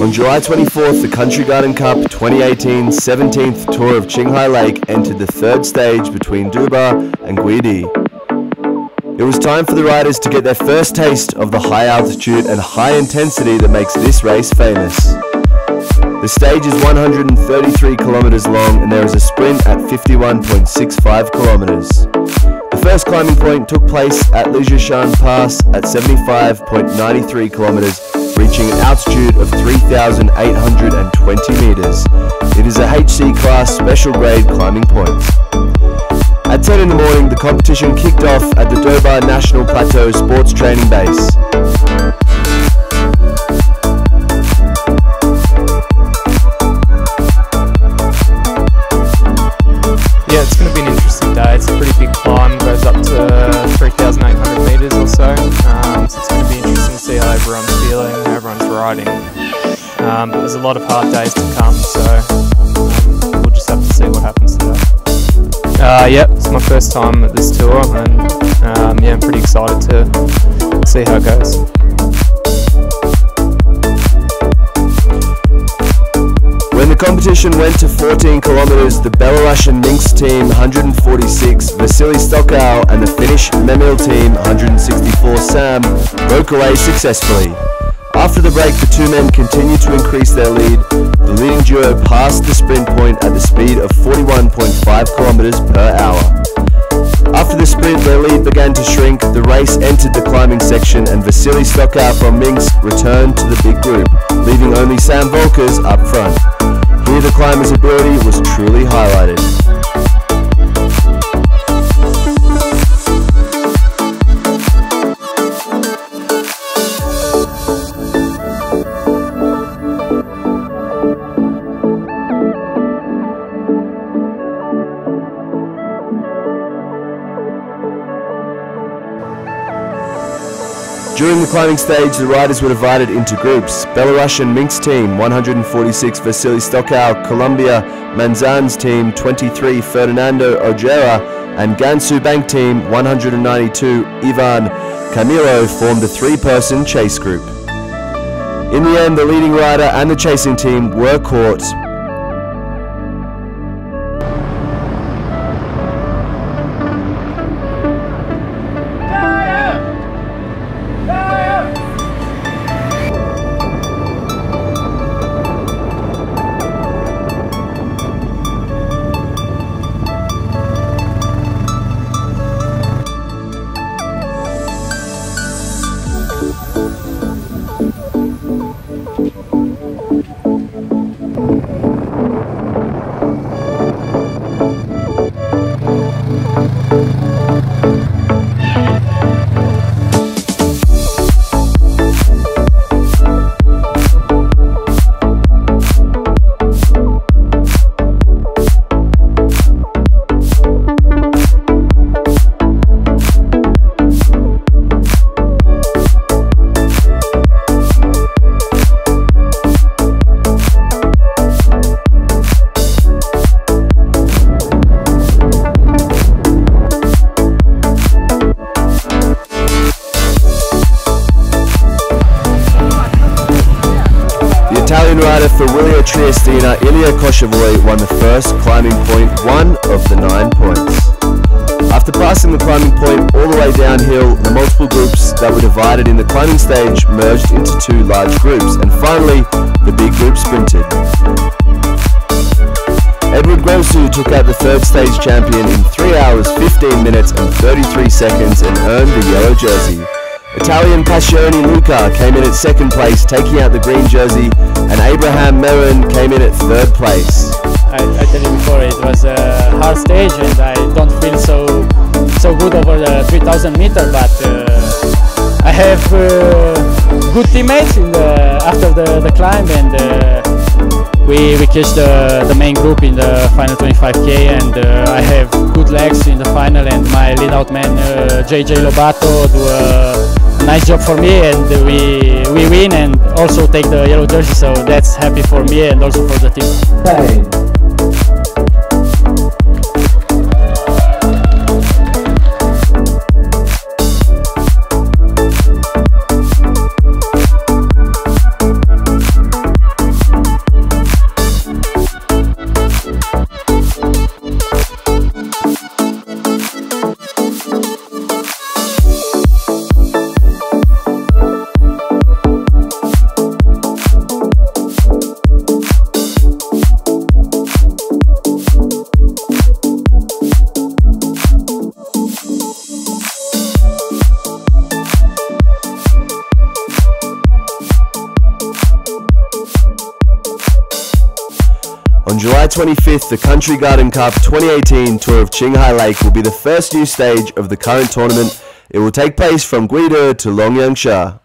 On July 24th, the Country Garden Cup 2018 17th Tour of Qinghai Lake entered the third stage between Duba and Guidi. It was time for the riders to get their first taste of the high altitude and high intensity that makes this race famous. The stage is 133 kilometers long and there is a sprint at 51.65 kilometers. The first climbing point took place at Lijiashan Pass at 75.93 kilometers, reaching an altitude of 3,820 meters. It is a HC class special grade climbing point. At 10 in the morning, the competition kicked off at the Doba National Plateau Sports Training Base. Yeah, it's going to be an interesting day. It's a pretty big climb, goes up to 3,800 meters or so. So it's going to be interesting to see how everyone's feeling, how everyone's riding. But there's a lot of hard days to come, so we'll just have to see what happens today. Yep, it's my first time at this tour, and yeah, I'm pretty excited to see how it goes. When the competition went to 14 kilometers, the Belarusian Minsk team 146, Vasily Stokau, and the Finnish Memil team 164 Sam broke away successfully. After the break, the two men continued to increase their lead. The leading duo passed the sprint point at the speed of 41.5 kilometers per hour. After the sprint, their lead began to shrink. The race entered the climbing section and Vasily Stokau from Minsk returned to the big group, leaving only Sam Volkers up front. Here the climber's ability was truly highlighted. During the climbing stage, the riders were divided into groups. Belarusian Minsk team 146 Vasily Stokau, Colombia Manzan's team 23 Fernando Ojera, and Gansu Bank team 192 Ivan Camilo formed a three-person chase group. In the end, the leading rider and the chasing team were caught. Italian rider for Willia Triestina, Ilya Koshevoy, won the first climbing point, 1 of the 9 points. After passing the climbing point all the way downhill, the multiple groups that were divided in the climbing stage merged into two large groups, and finally, the big group sprinted. Edward Grosu took out the third stage champion in 3 hours, 15 minutes and 33 seconds and earned the yellow jersey. Italian Passione Luca came in at second place, taking out the green jersey, and Abraham Meron came in at third place. I tell you before, it was a hard stage and I don't feel so good over the 3000 meter, but I have good teammates after the climb, and we catch the main group in the final 25k, and I have good legs in the final, and my lead out man JJ Lobato do a nice job for me, and we win and also take the yellow jersey, so that's happy for me and also for the team. On July 25th, the Country Garden Cup 2018 Tour of Qinghai Lake will be the first new stage of the current tournament. It will take place from Guida to Longyangsha.